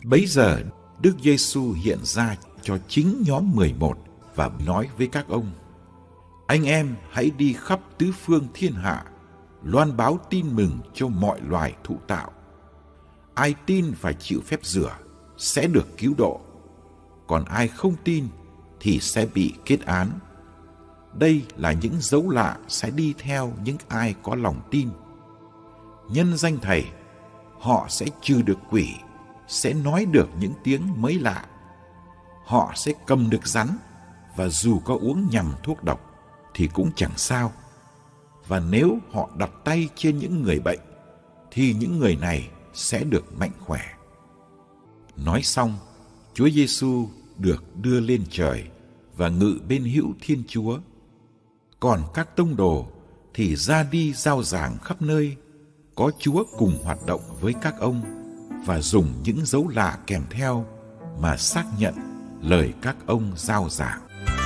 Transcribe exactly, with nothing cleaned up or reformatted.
Bấy giờ Đức Giêsu hiện ra cho chính nhóm mười một và nói với các ông: Anh em hãy đi khắp tứ phương thiên hạ, loan báo tin mừng cho mọi loài thụ tạo. Ai tin và chịu phép rửa sẽ được cứu độ, còn ai không tin thì sẽ bị kết án. Đây là những dấu lạ sẽ đi theo những ai có lòng tin. Nhân danh Thầy, họ sẽ trừ được quỷ, sẽ nói được những tiếng mới lạ. Họ sẽ cầm được rắn, và dù có uống nhầm thuốc độc thì cũng chẳng sao. Và nếu họ đặt tay trên những người bệnh, thì những người này sẽ được mạnh khỏe. Nói xong, Chúa Giêsu được đưa lên trời và ngự bên hữu Thiên Chúa. Còn các tông đồ thì ra đi rao giảng khắp nơi, có Chúa cùng hoạt động với các ông và dùng những dấu lạ kèm theo mà xác nhận lời các ông rao giảng.